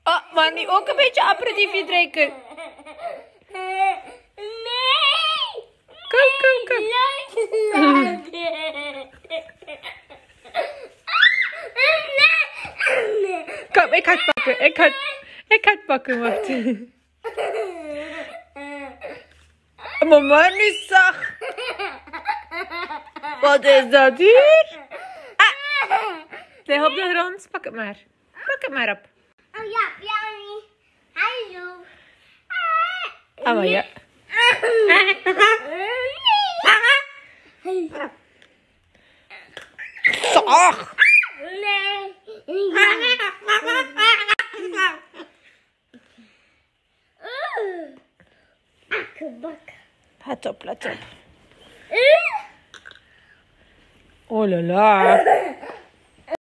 Oh, Marni, ook een beetje aperitiefje drinken. Nee! Kom, kom, kom. Kom, ik ga het pakken. Ik ga het pakken, wacht. Maar Marni is zacht. Wat is dat hier? Ah. Lig op de grond. Pak het maar. Pak het maar op. Oh ja, Piani. Hallo. Ah, maar ja. Zacht. Nee. Akkerbak. Let op, let op. Oh la la.